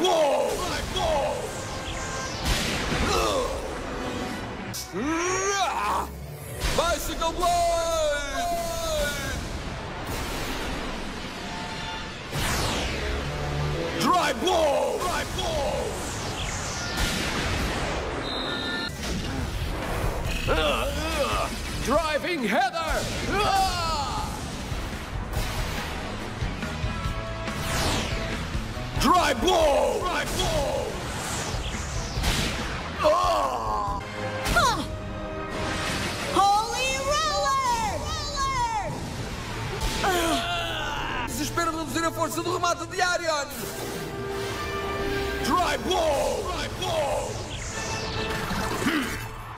blow! Bicycle blade! Dry blow! Driving header! Dry blow! Holy roller! Desespero reduzir a força do remate de Arion! Dry blow!